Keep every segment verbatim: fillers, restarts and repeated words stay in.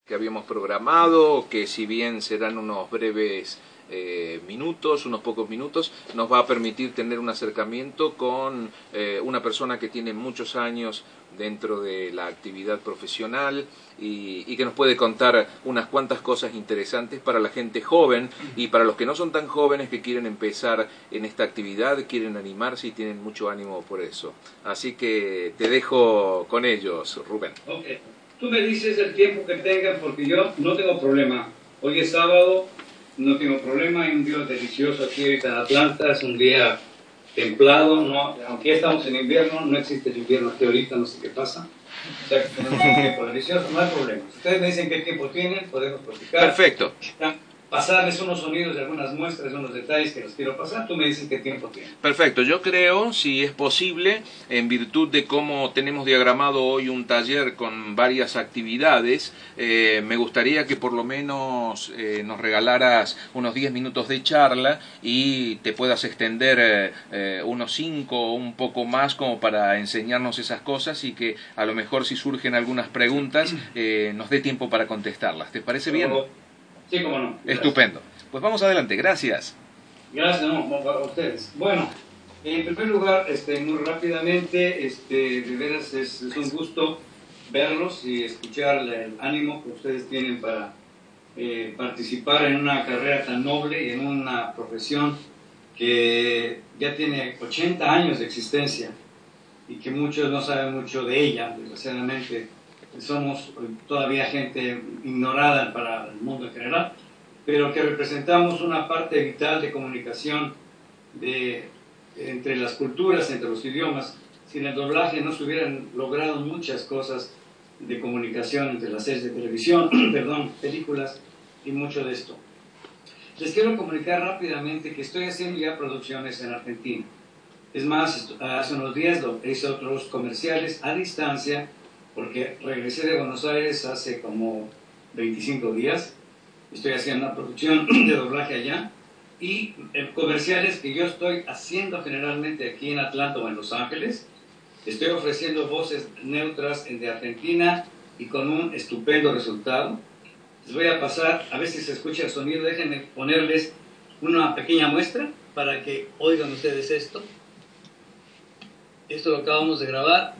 que habíamos programado, que si bien serán unos breves eh, minutos, unos pocos minutos, nos va a permitir tener un acercamiento con eh, una persona que tiene muchos años dentro de la actividad profesional y, y que nos puede contar unas cuantas cosas interesantes para la gente joven y para los que no son tan jóvenes que quieren empezar en esta actividad, quieren animarse y tienen mucho ánimo por eso. Así que te dejo con ellos, Rubén. Okay. Tú me dices el tiempo que tengan porque yo no tengo problema. Hoy es sábado, no tengo problema, hay un día delicioso aquí ahorita en Atlanta, es un día templado, no, aunque ya estamos en invierno, no existe el invierno aquí ahorita, no sé qué pasa. O sea, que tenemos un tiempo delicioso, no hay problema. Ustedes me dicen qué tiempo tienen, podemos platicar. Perfecto. Pasarles unos sonidos de algunas muestras, unos detalles que los quiero pasar, tú me dices qué tiempo tienen. Perfecto, yo creo, si es posible, en virtud de cómo tenemos diagramado hoy un taller con varias actividades, eh, me gustaría que por lo menos eh, nos regalaras unos diez minutos de charla y te puedas extender eh, eh, unos cinco o un poco más como para enseñarnos esas cosas y que a lo mejor si surgen algunas preguntas eh, nos dé tiempo para contestarlas. ¿Te parece bien? Sí, cómo no. Gracias. Estupendo. Pues vamos adelante, gracias. Gracias, no, a ustedes. Bueno, en primer lugar, este, muy rápidamente, este, de veras es, es un gusto verlos y escuchar el ánimo que ustedes tienen para eh, participar en una carrera tan noble y en una profesión que ya tiene ochenta años de existencia y que muchos no saben mucho de ella, desgraciadamente. Somos todavía gente ignorada para el mundo en general, pero que representamos una parte vital de comunicación de, entre las culturas, entre los idiomas. Sin el doblaje no se hubieran logrado muchas cosas de comunicación entre las series de televisión, perdón, películas y mucho de esto. Les quiero comunicar rápidamente que estoy haciendo ya producciones en Argentina. Es más, hace unos días lo hice otros comerciales a distancia, porque regresé de Buenos Aires hace como veinticinco días, estoy haciendo una producción de doblaje allá, y eh, comerciales que yo estoy haciendo generalmente aquí en Atlanta o en Los Ángeles. Estoy ofreciendo voces neutras de Argentina y con un estupendo resultado. Les voy a pasar, a ver si se escucha el sonido, déjenme ponerles una pequeña muestra para que oigan ustedes esto. Esto lo acabamos de grabar.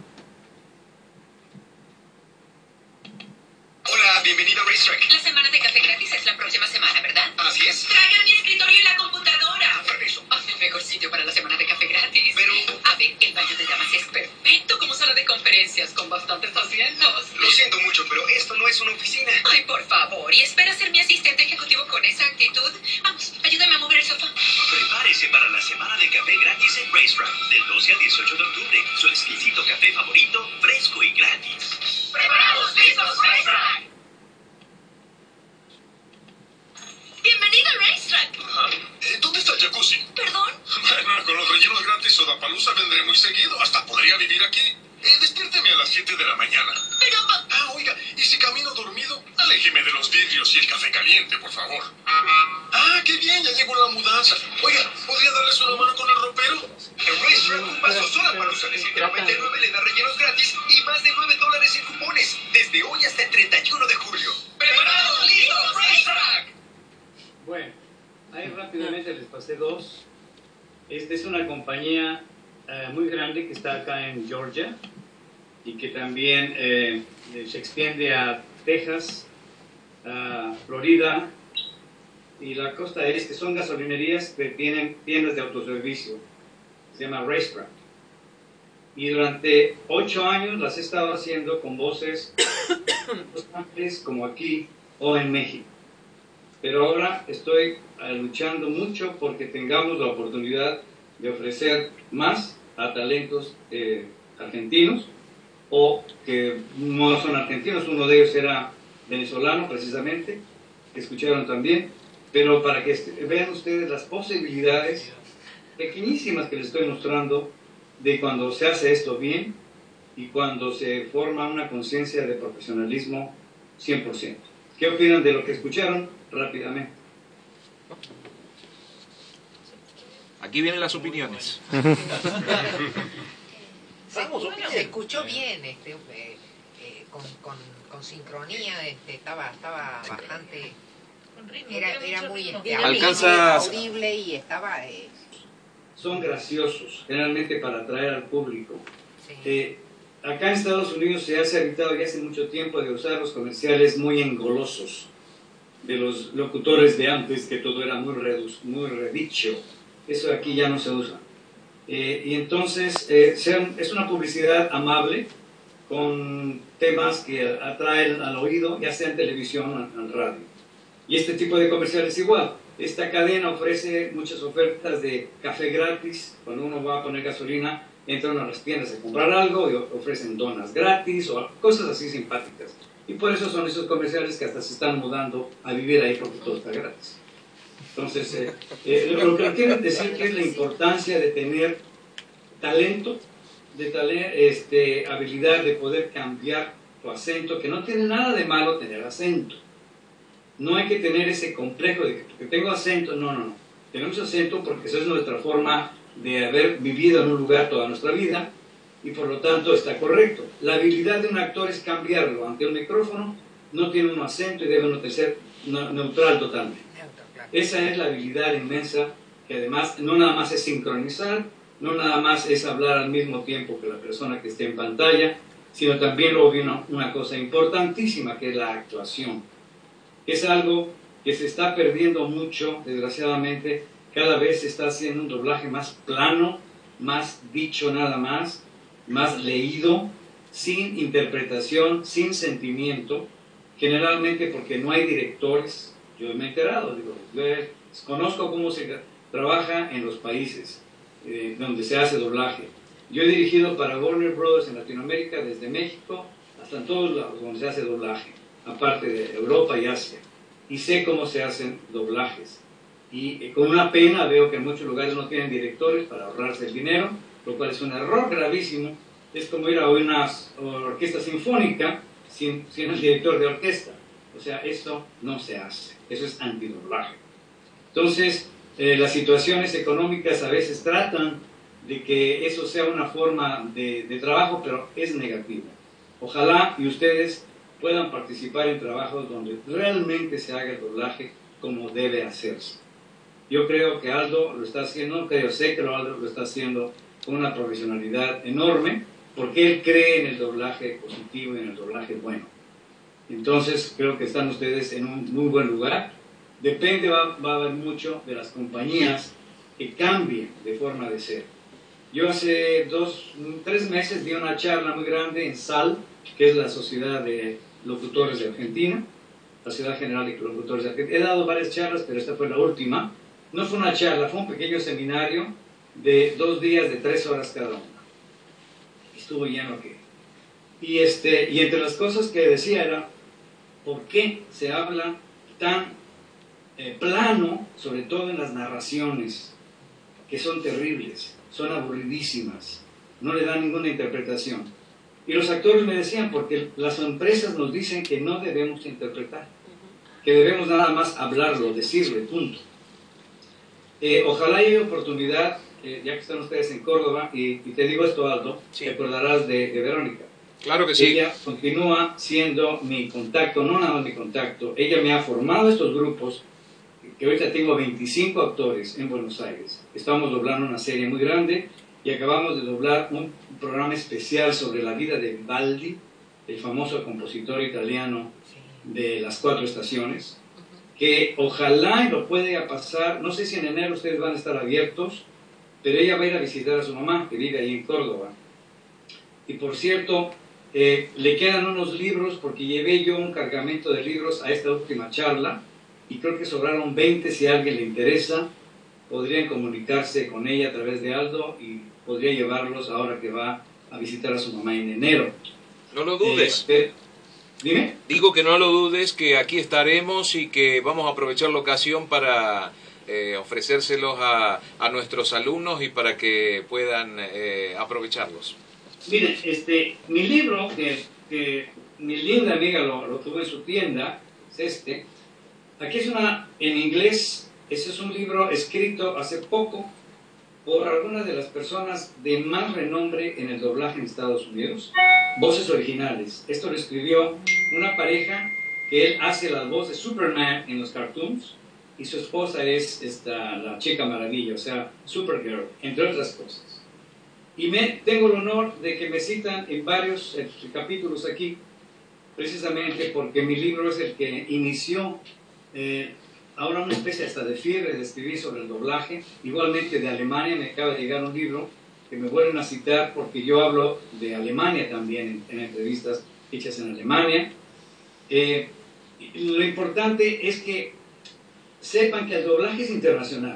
Bienvenido a Racetrack. La semana de café gratis es la próxima semana, ¿verdad? Así es. Traigan mi escritorio y la computadora. Permiso. Oh, el mejor sitio para la semana de café gratis. Pero... A ver, el baño de damas es perfecto como sala de conferencias con bastantes asientos. Lo siento mucho, pero esto no es una oficina. Ay, por favor. ¿Y espera ser mi asistente ejecutivo con esa actitud? Vamos, ayúdame a mover el sofá. Prepárese para la semana de café gratis en Racetrack. Del doce al dieciocho de octubre. Su exquisito café favorito, fresco y gratis. ¡Preparados, listos, Racetrack! ¡Bienvenido a Racetrack! Ajá. Eh, ¿Dónde está el jacuzzi? ¿Perdón? Bueno, con los rellenos gratis Sodapalooza vendré muy seguido. Hasta podría vivir aquí. Eh, despiérteme a las siete de la mañana. Pero... Ah, oiga, y si camino dormido, aléjeme de los vidrios y el café caliente, por favor. Ah, qué bien, ya llegó la mudanza. Oiga, ¿podría darles una mano con el ropero? En Racetrack, un vaso Sodapalooza de siete noventa y nueve le da rellenos gratis y más de nueve dólares en cupones. Desde hoy hasta el treinta y uno de julio. ¡Preparados, listos, Racetrack! Bueno, ahí rápidamente les pasé dos. Esta es una compañía eh, muy grande que está acá en Georgia y que también eh, se extiende a Texas, a Florida y la costa este. Son gasolinerías que tienen tiendas de autoservicio. Se llama Racetrack. Y durante ocho años las he estado haciendo con voces como aquí o en México. Pero ahora estoy luchando mucho porque tengamos la oportunidad de ofrecer más a talentos eh, argentinos o que no son argentinos. Uno de ellos era venezolano precisamente, que escucharon también, pero para que vean ustedes las posibilidades pequeñísimas que les estoy mostrando de cuando se hace esto bien y cuando se forma una conciencia de profesionalismo cien por ciento. ¿Qué opinan de lo que escucharon? Rápidamente. Aquí vienen las opiniones. Se, se escuchó bien, este, eh, eh, con, con, con sincronía, este, estaba, estaba bastante... Con ritmo, Era, tiene era mucho muy ritmo. este, Alcanza- audible y estaba... Eh, Son graciosos, generalmente para atraer al público. sí. Eh, acá en Estados Unidos se ha evitado ya hace mucho tiempo de usar los comerciales muy engolosos de los locutores de antes, que todo era muy, redu muy redicho. Eso aquí ya no se usa. Eh, y entonces eh, sean, es una publicidad amable con temas que atraen al oído, ya sea en televisión o en radio. Y este tipo de comerciales igual. Esta cadena ofrece muchas ofertas de café gratis. Cuando uno va a poner gasolina, entran a las tiendas a comprar algo y ofrecen donas gratis o cosas así simpáticas. Y por eso son esos comerciales que hasta se están mudando a vivir ahí porque todo está gratis. Entonces, eh, eh, lo que quieren decir que es la importancia de tener talento, de tener este, habilidad de poder cambiar tu acento, que no tiene nada de malo tener acento. No hay que tener ese complejo de que porque tengo acento, no, no, no. Tenemos acento porque esa es nuestra forma de haber vivido en un lugar toda nuestra vida y por lo tanto está correcto. La habilidad de un actor es cambiarlo. Ante un micrófono no tiene un acento y debe uno ser neutral totalmente. Esa es la habilidad inmensa que además no nada más es sincronizar, no nada más es hablar al mismo tiempo que la persona que esté en pantalla, sino también luego viene una cosa importantísima que es la actuación. Es algo que se está perdiendo mucho, desgraciadamente. Cada vez se está haciendo un doblaje más plano, más dicho nada más, más leído, sin interpretación, sin sentimiento, generalmente porque no hay directores. Yo me he enterado, digo, conozco cómo se trabaja en los países eh, donde se hace doblaje. Yo he dirigido para Warner Brothers en Latinoamérica, desde México hasta en todos lados donde se hace doblaje, aparte de Europa y Asia, y sé cómo se hacen doblajes. Y eh, con una pena veo que en muchos lugares no tienen directores para ahorrarse el dinero, lo cual es un error gravísimo. Es como ir a una orquesta sinfónica sin, sin el director de orquesta. O sea, eso no se hace. Eso es antidoblaje. Entonces, eh, las situaciones económicas a veces tratan de que eso sea una forma de, de trabajo, pero es negativo. Ojalá y ustedes puedan participar en trabajos donde realmente se haga el doblaje como debe hacerse. Yo creo que Aldo lo está haciendo, creo, sé que Aldo lo está haciendo con una profesionalidad enorme, porque él cree en el doblaje positivo y en el doblaje bueno. Entonces creo que están ustedes en un muy buen lugar. Depende, va, va a haber mucho de las compañías que cambien de forma de ser. Yo hace dos, tres meses di una charla muy grande en S A L, que es la Sociedad de Locutores de Argentina, la Sociedad General de Locutores de Argentina. He dado varias charlas, pero esta fue la última. No fue una charla, fue un pequeño seminario de dos días de tres horas cada uno. Estuvo lleno que... Y, este, y entre las cosas que decía era, ¿por qué se habla tan eh, plano, sobre todo en las narraciones, que son terribles, son aburridísimas, no le dan ninguna interpretación? Y los actores me decían, porque las empresas nos dicen que no debemos interpretar, que debemos nada más hablarlo, decirlo, punto. Eh, ojalá haya oportunidad, eh, ya que están ustedes en Córdoba, y, y te digo esto, Aldo, sí. Te acordarás de, de Verónica. Claro que sí. Ella continúa siendo mi contacto, no nada más mi contacto. Ella me ha formado estos grupos, que ahorita tengo veinticinco actores en Buenos Aires. Estamos doblando una serie muy grande y acabamos de doblar un programa especial sobre la vida de Vivaldi, el famoso compositor italiano de las cuatro estaciones, que ojalá y lo pueda pasar, no sé si en enero ustedes van a estar abiertos, pero ella va a ir a visitar a su mamá, que vive ahí en Córdoba. Y por cierto, eh, le quedan unos libros, porque llevé yo un cargamento de libros a esta última charla, y creo que sobraron veinte. Si a alguien le interesa, podrían comunicarse con ella a través de Aldo, y podría llevarlos ahora que va a visitar a su mamá en enero. No lo dudes. Eh, Dime. Digo que no lo dudes, que aquí estaremos y que vamos a aprovechar la ocasión para eh, ofrecérselos a, a nuestros alumnos y para que puedan eh, aprovecharlos. Miren, este, mi libro, que, que mi linda amiga lo, lo tuvo en su tienda, es este. Aquí es una, en inglés, ese es un libro escrito hace poco por algunas de las personas de más renombre en el doblaje en Estados Unidos. voces originales. Esto lo escribió una pareja que él hace la voz de Superman en los cartoons y su esposa es esta, la Chica Maravilla, o sea, Supergirl, entre otras cosas. Y me, tengo el honor de que me citan en varios eh, capítulos aquí, precisamente porque mi libro es el que inició eh, ahora una especie hasta de fiebre de escribir sobre el doblaje. Igualmente de Alemania me acaba de llegar un libro que me vuelven a citar porque yo hablo de Alemania también en, en entrevistas hechas en Alemania. Eh, lo importante es que sepan que el doblaje es internacional.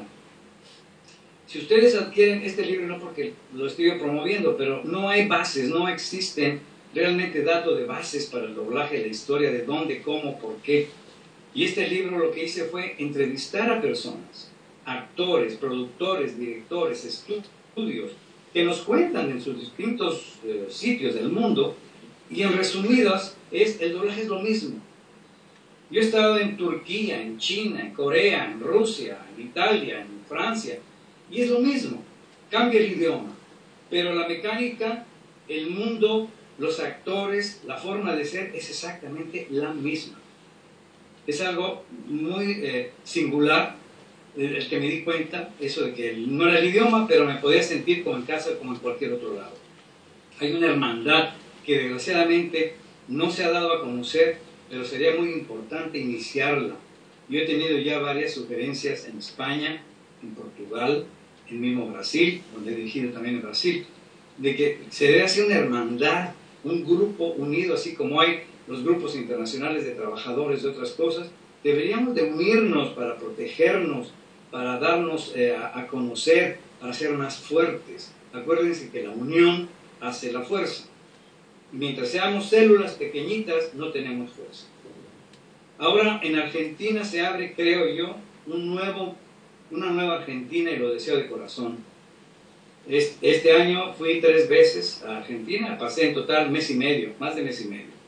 Si ustedes adquieren este libro, no porque lo estoy promoviendo, pero no hay bases, no existen realmente datos de bases para el doblaje, la historia de dónde, cómo, por qué. Y este libro lo que hice fue entrevistar a personas, actores, productores, directores, estudios, que nos cuentan en sus distintos eh, sitios del mundo, y en resumidas, es, el doblaje es lo mismo. Yo he estado en Turquía, en China, en Corea, en Rusia, en Italia, en Francia, y es lo mismo, cambia el idioma, pero la mecánica, el mundo, los actores, la forma de ser es exactamente la misma. Es algo muy eh, singular, el que me di cuenta, eso de que no era el idioma, pero me podía sentir como en casa, como en cualquier otro lado. Hay una hermandad que desgraciadamente no se ha dado a conocer, pero sería muy importante iniciarla. Yo he tenido ya varias sugerencias en España, en Portugal, en mismo Brasil, donde he dirigido también en Brasil, de que se debe hacer una hermandad, un grupo unido, así como hay los grupos internacionales de trabajadores de otras cosas. Deberíamos de unirnos para protegernos, para darnos eh, a, a conocer, para ser más fuertes. Acuérdense que la unión hace la fuerza. Mientras seamos células pequeñitas, no tenemos fuerza. Ahora en Argentina se abre, creo yo, un nuevo, una nueva Argentina, y lo deseo de corazón. Este año fui tres veces a Argentina, pasé en total mes y medio, más de mes y medio.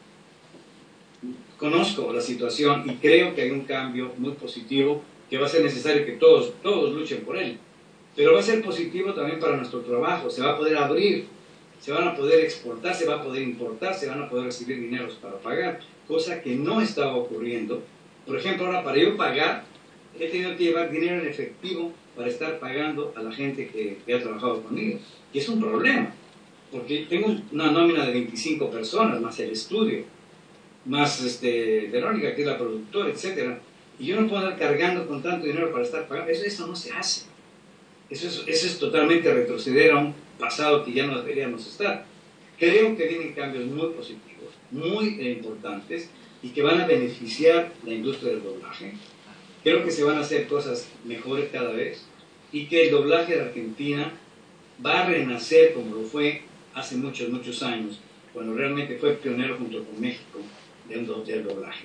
Conozco la situación y creo que hay un cambio muy positivo que va a ser necesario que todos, todos luchen por él. Pero va a ser positivo también para nuestro trabajo, se va a poder abrir, se van a poder exportar, se va a poder importar, se van a poder recibir dineros para pagar, cosa que no estaba ocurriendo. Por ejemplo, ahora para yo pagar, he tenido que llevar dinero en efectivo para estar pagando a la gente que, que ha trabajado conmigo. Y es un problema, porque tengo una nómina de veinticinco personas, más el estudio, más este, Verónica, que es la productora, etcétera. Y yo no puedo andar cargando con tanto dinero para estar pagando. Eso, eso no se hace. Eso es, eso es totalmente retroceder a un pasado que ya no deberíamos estar. Creo que vienen cambios muy positivos, muy eh, importantes, y que van a beneficiar la industria del doblaje. Creo que se van a hacer cosas mejores cada vez, y que el doblaje de Argentina va a renacer como lo fue hace muchos, muchos años, cuando realmente fue pionero junto con México del, del doblaje.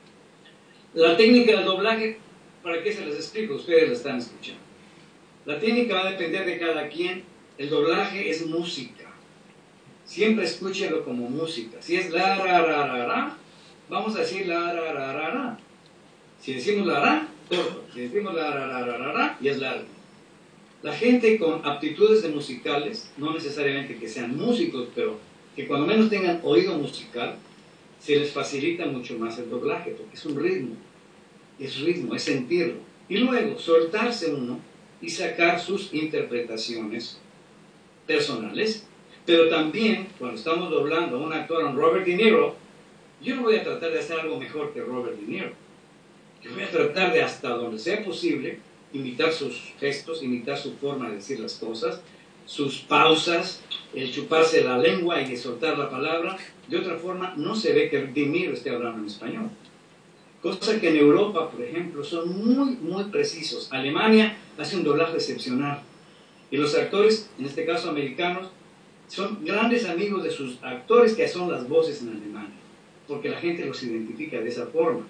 La técnica del doblaje, ¿para qué se las explico? Ustedes la están escuchando. La técnica va a depender de cada quien. El doblaje es música. Siempre escúchenlo como música. Si es la, ra, ra, ra, ra, vamos a decir la, ra, ra, ra, ra. Si decimos la, ra, corto. Si decimos la, ra, ra, ra, ra, ra, y es largo. La gente con aptitudes de musicales, no necesariamente que sean músicos, pero que cuando menos tengan oído musical, se les facilita mucho más el doblaje, porque es un ritmo. Es ritmo, es sentirlo. Y luego, soltarse uno y sacar sus interpretaciones personales, pero también cuando estamos doblando a un actor, a un Robert De Niro, yo no voy a tratar de hacer algo mejor que Robert De Niro. Yo voy a tratar de, hasta donde sea posible, imitar sus gestos, imitar su forma de decir las cosas, sus pausas, el chuparse la lengua y soltar la palabra. De otra forma, no se ve que De Niro esté hablando en español. Cosa que en Europa, por ejemplo, son muy, muy precisos. Alemania hace un doblaje excepcional. Y los actores, en este caso americanos, son grandes amigos de sus actores que son las voces en Alemania, porque la gente los identifica de esa forma.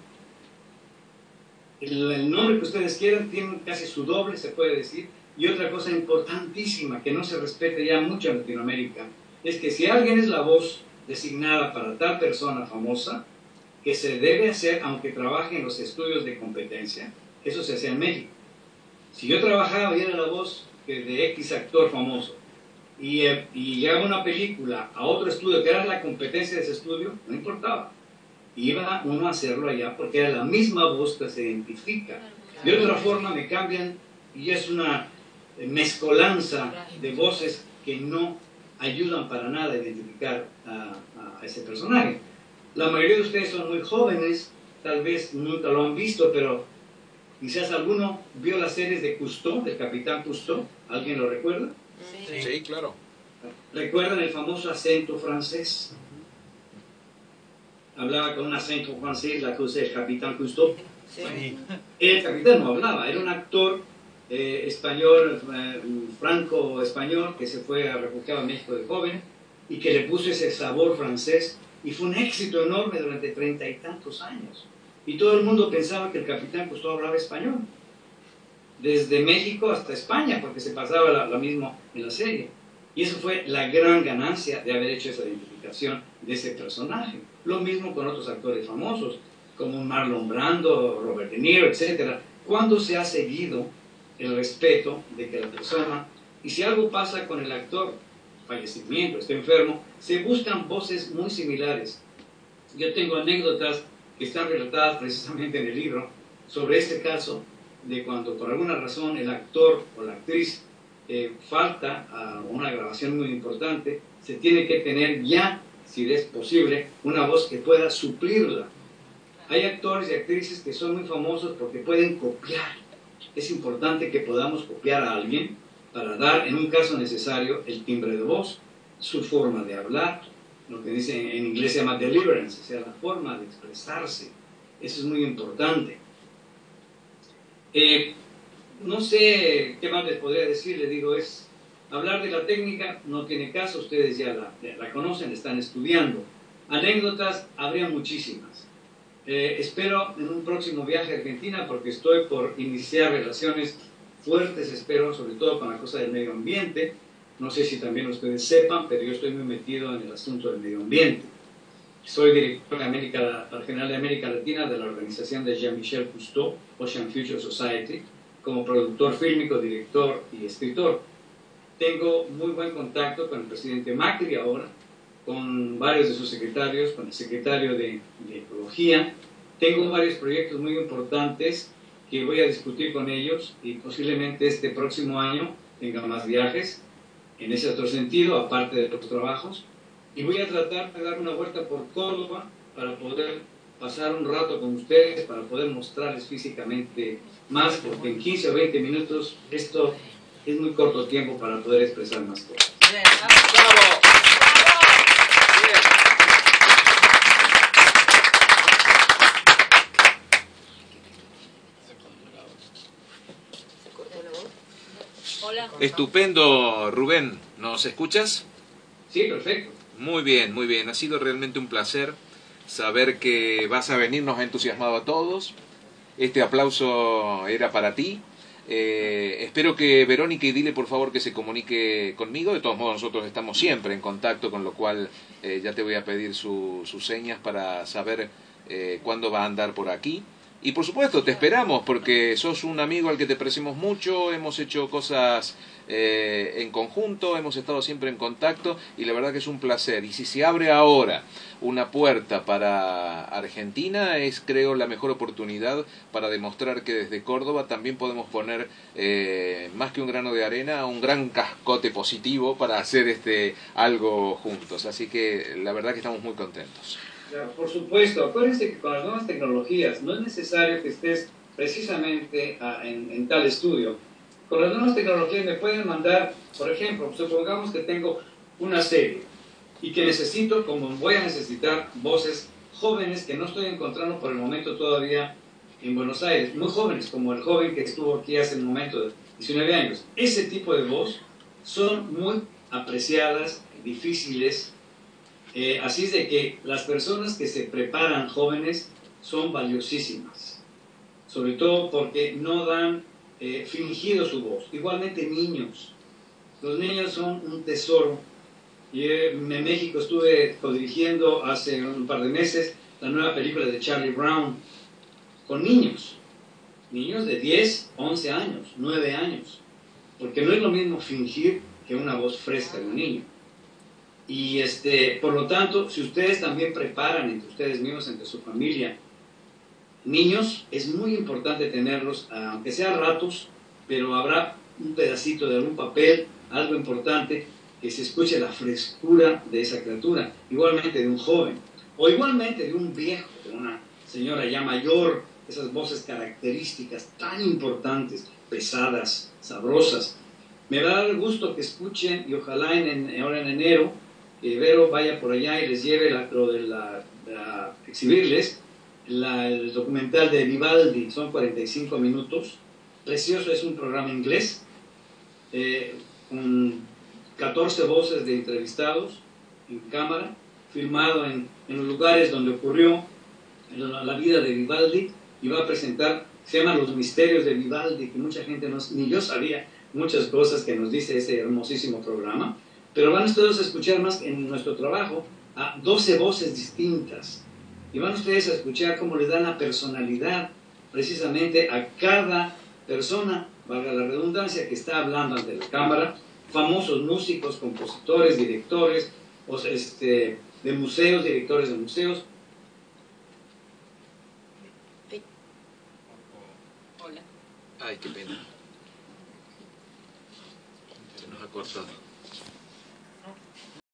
El, el nombre que ustedes quieran tiene casi su doble, se puede decir. Y otra cosa importantísima que no se respeta ya mucho en Latinoamérica, es que si alguien es la voz designada para tal persona famosa, que se debe hacer aunque trabaje en los estudios de competencia, eso se hace en México. Si yo trabajaba y era la voz de X actor famoso, y, eh, y llegaba una película a otro estudio que era la competencia de ese estudio, no importaba. Iba uno a hacerlo allá porque era la misma voz que se identifica. De otra forma me cambian y es una mezcolanza de voces que no ayudan para nada a identificar a, a ese personaje. La mayoría de ustedes son muy jóvenes, tal vez nunca lo han visto, pero quizás alguno vio las series de Cousteau, del Capitán Cousteau. ¿Alguien lo recuerda? Sí, sí, claro. ¿Recuerdan el famoso acento francés? Hablaba con un acento francés, la cosa del Capitán Cousteau. Sí. El capitán no hablaba, era un actor eh, español, eh, franco-español, que se fue a refugiar a México de joven y que le puso ese sabor francés y fue un éxito enorme durante treinta y tantos años. Y todo el mundo pensaba que el Capitán Cousteau hablaba español, desde México hasta España, porque se pasaba la- lo mismo en la serie. Y eso fue la gran ganancia de haber hecho esa identificación de ese personaje. Lo mismo con otros actores famosos, como Marlon Brando, Robert De Niro, etcétera. Cuando se ha seguido el respeto de que la persona, y si algo pasa con el actor, fallecimiento, está enfermo, se buscan voces muy similares. Yo tengo anécdotas que están relatadas precisamente en el libro sobre este caso de cuando por alguna razón el actor o la actriz eh, falta a una grabación muy importante, se tiene que tener ya, si es posible, una voz que pueda suplirla. Hay actores y actrices que son muy famosos porque pueden copiar. Es importante que podamos copiar a alguien para dar, en un caso necesario, el timbre de voz, su forma de hablar, lo que dice en inglés se llama deliverance, o sea, la forma de expresarse. Eso es muy importante. Eh, no sé qué más les podría decir, les digo, es hablar de la técnica no tiene caso, ustedes ya la, ya la conocen, la están estudiando. Anécdotas, habría muchísimas. Eh, espero en un próximo viaje a Argentina, porque estoy por iniciar relaciones fuertes, espero, sobre todo con la cosa del medio ambiente. No sé si también ustedes sepan, pero yo estoy muy metido en el asunto del medio ambiente. Soy director de América, general de América Latina de la organización de Jean-Michel Cousteau, Ocean Future Society, como productor fílmico, director y escritor. Tengo muy buen contacto con el presidente Macri ahora, con varios de sus secretarios, con el secretario de, de Ecología. Tengo varios proyectos muy importantes que voy a discutir con ellos y posiblemente este próximo año tenga más viajes en ese otro sentido, aparte de los trabajos. Y voy a tratar de dar una vuelta por Córdoba para poder pasar un rato con ustedes, para poder mostrarles físicamente más, porque en quince o veinte minutos esto es muy corto tiempo para poder expresar más cosas. ¡Bravo! Hola. Estupendo, Rubén. ¿Nos escuchas? Sí, perfecto. Muy bien, muy bien. Ha sido realmente un placer saber que vas a venir. Nos ha entusiasmado a todos. Este aplauso era para ti. Eh, espero que Verónica y dile por favor que se comunique conmigo. De todos modos nosotros estamos siempre en contacto, con lo cual eh, ya te voy a pedir su, sus señas para saber eh, cuándo va a andar por aquí. Y por supuesto te esperamos porque sos un amigo al que te apreciamos mucho, hemos hecho cosas eh, en conjunto, hemos estado siempre en contacto y la verdad que es un placer. Y si se abre ahora una puerta para Argentina, es creo la mejor oportunidad para demostrar que desde Córdoba también podemos poner eh, más que un grano de arena, un gran cascote positivo para hacer este algo juntos. Así que la verdad que estamos muy contentos. Claro, por supuesto, acuérdense que con las nuevas tecnologías no es necesario que estés precisamente a, en, en tal estudio. Con las nuevas tecnologías me pueden mandar, por ejemplo, supongamos que tengo una serie y que necesito, como voy a necesitar, voces jóvenes que no estoy encontrando por el momento todavía en Buenos Aires, muy jóvenes, como el joven que estuvo aquí hace un momento de diecinueve años. Ese tipo de voz son muy apreciadas, difíciles. Eh, así es de que las personas que se preparan jóvenes son valiosísimas, sobre todo porque no dan eh, fingido su voz. Igualmente niños, los niños son un tesoro. Y en México estuve codirigiendo hace un par de meses la nueva película de Charlie Brown con niños, niños de diez, once años, nueve años, porque no es lo mismo fingir que una voz fresca de un niño. Y este, por lo tanto, si ustedes también preparan entre ustedes mismos, entre su familia, niños, es muy importante tenerlos, aunque sea ratos, pero habrá un pedacito de algún papel, algo importante, que se escuche la frescura de esa criatura, igualmente de un joven, o igualmente de un viejo, de una señora ya mayor, esas voces características tan importantes, pesadas, sabrosas. Me va a dar gusto que escuchen, y ojalá en, en, ahora en enero, que Vero vaya por allá y les lleve la, lo de la, la exhibirles la, el documental de Vivaldi. Son cuarenta y cinco minutos, precioso, es un programa inglés, eh, con catorce voces de entrevistados en cámara, filmado en, en los lugares donde ocurrió la, la vida de Vivaldi, y va a presentar, se llama Los Misterios de Vivaldi, que mucha gente no, ni yo sabía muchas cosas que nos dice ese hermosísimo programa. Pero van ustedes a escuchar más en nuestro trabajo a doce voces distintas. Y van ustedes a escuchar cómo le dan la personalidad precisamente a cada persona, valga la redundancia, que está hablando ante la cámara. Famosos músicos, compositores, directores, o sea, este, de museos, directores de museos. Hola. Ay, qué pena. Se nos ha cortado.